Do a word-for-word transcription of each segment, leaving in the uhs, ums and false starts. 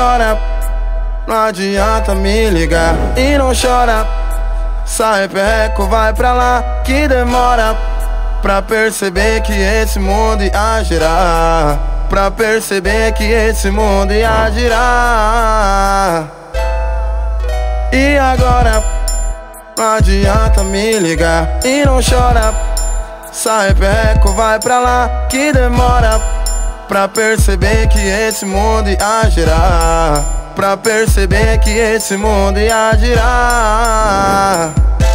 agora não adianta me ligar e não chora. Sai perreco, vai pra lá que demora pra perceber que esse mundo ia girar. Pra perceber que esse mundo ia girar. E agora não adianta me ligar e não chora. Sai perreco, vai pra lá que demora pra perceber que esse mundo ia girar. Pra perceber que esse mundo ia girar.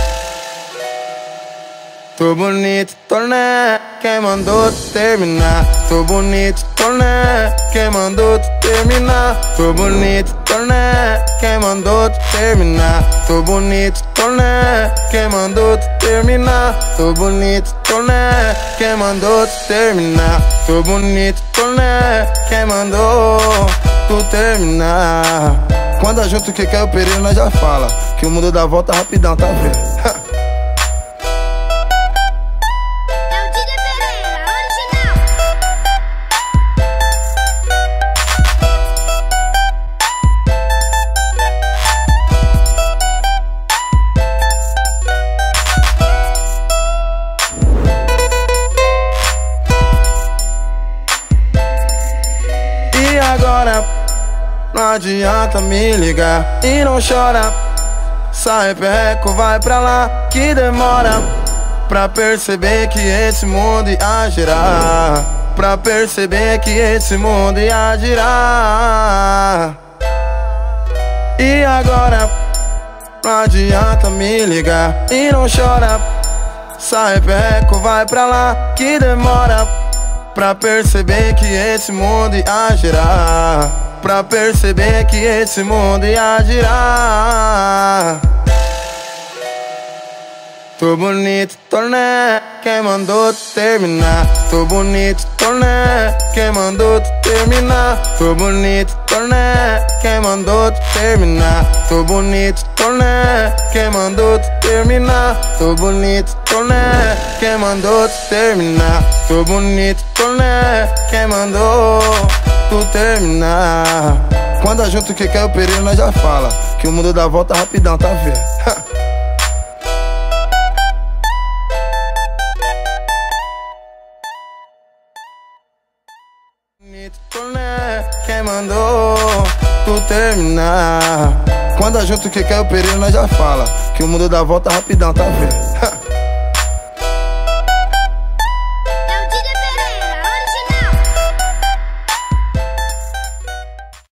Tô bonito, tô né? Quem mandou tu terminar? Tô bonito, tô né? Quem mandou tu terminar? Tô bonito, tô né? Quem mandou tu terminar? Tô bonito, tô né? Quem mandou tu terminar? Tô bonito, tô né? Quem mandou tu terminar? Tô bonito, tô né? Quem mandou tu terminar? Quando a junto que quer o perigo nós já fala que o mundo dá volta rapidão, tá vendo? E agora não adianta me ligar e não chora. Sai perreco, vai pra lá que demora pra perceber que esse mundo ia girar. Pra perceber que esse mundo ia girar. E agora não adianta me ligar e não chora. Sai perreco, vai pra lá que demora pra perceber que esse mundo ia girar. Pra perceber que esse mundo ia girar. Tô bonito, tô né? Quem mandou tu terminar? Tô bonito, tô né? Quem mandou tu terminar? Tô bonito, tô né? Quem mandou tu terminar? Tô bonito, tô né? Quem mandou tu terminar? Tô bonito, tô né? Quem mandou tu terminar? Tô bonito, tô né? Quem mandou tu terminar? Quando a junto que quer o perigo nós já fala que o mundo dá volta rapidão, tá vendo? Tô né? Quem mandou tu terminar? Quando a junto que quer o perigo nós já fala que o mundo dá volta rapidão, tá vendo?